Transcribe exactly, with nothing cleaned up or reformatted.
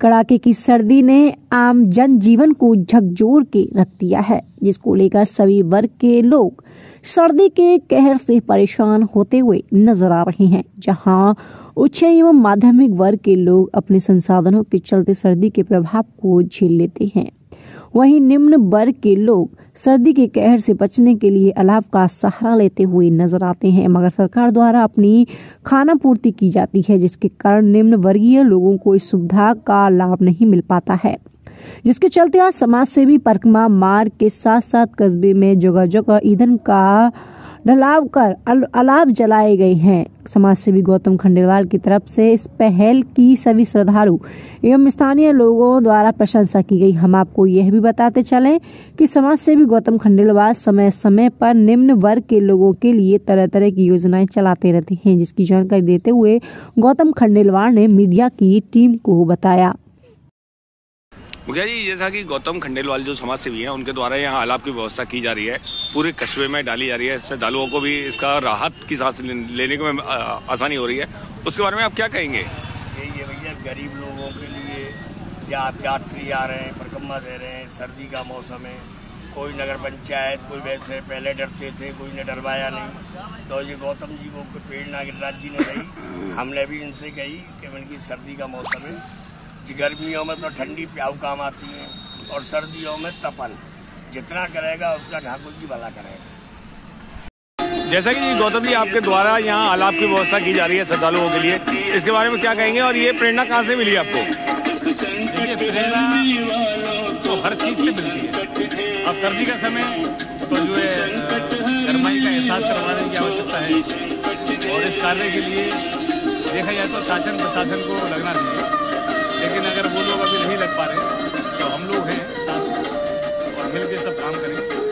कड़ाके की सर्दी ने आम जनजीवन को झकझोर के रख दिया है, जिसको लेकर सभी वर्ग के लोग सर्दी के कहर से परेशान होते हुए नजर आ रहे हैं। जहां उच्च एवं माध्यमिक वर्ग के लोग अपने संसाधनों के चलते सर्दी के प्रभाव को झेल लेते हैं, वहीं निम्न वर्ग के लोग सर्दी के कहर से बचने के लिए अलाव का सहारा लेते हुए नजर आते हैं, मगर सरकार द्वारा अपनी खाना पूर्ति की जाती है, जिसके कारण निम्न वर्गीय लोगों को इस सुविधा का लाभ नहीं मिल पाता है, जिसके चलते आज समाज सेवी परिक्रमा मार्ग के साथ साथ कस्बे में जगह जगह ईंधन का ढलाव कर अलाव जलाए गए हैं। समाज सेवी गौतम खंडेलवाल की तरफ से इस पहल की सभी श्रद्धालु एवं स्थानीय लोगों द्वारा प्रशंसा की गई। हम आपको यह भी बताते चलें कि समाज सेवी गौतम खंडेलवाल समय समय पर निम्न वर्ग के लोगों के लिए तरह तरह की योजनाएं चलाते रहते हैं, जिसकी जानकारी देते हुए गौतम खंडेलवाल ने मीडिया की टीम को बताया। मुखिया जी, जैसा कि गौतम खंडेलवाल जो समाज सेवी हैं, उनके द्वारा यहाँ अलाव की व्यवस्था की जा रही है, पूरे कस्बे में डाली जा रही है, श्रद्धालुओं को भी इसका राहत की सांस लेने में आसानी हो रही है, उसके बारे में आप क्या कहेंगे? यही है भैया, गरीब लोगों के लिए यात्री आ रहे हैं, परिक्रमा दे रहे हैं, सर्दी का मौसम है, कोई नगर पंचायत कोई वैसे पहले डरते थे, कोई ने डरवाया नहीं, तो ये गौतम जी को प्रेरणा गिरिराज जी ने कही, हमने भी इनसे कही कि इनकी सर्दी का मौसम है, गर्मियों में तो ठंडी प्याऊ काम आती है और सर्दियों में तपन, जितना करेगा उसका ठाकुर जी भला करेगा। जैसा कि गौतम जी आपके द्वारा यहाँ अलाव की व्यवस्था की जा रही है श्रद्धालुओं के लिए, इसके बारे में क्या कहेंगे और ये प्रेरणा कहाँ से मिली आपको? देखिए, प्रेरणा तो हर चीज से मिलती है। अब सर्दी का समय तो जो है गर्माई का एहसास करवाने की आवश्यकता है और इस कार्य के लिए देखा जाए तो शासन प्रशासन को लगना चाहिए, लेकिन अगर वो लोग अभी नहीं लग पा रहे तो हम लोग हैं साथ और मिलकर सब काम करें।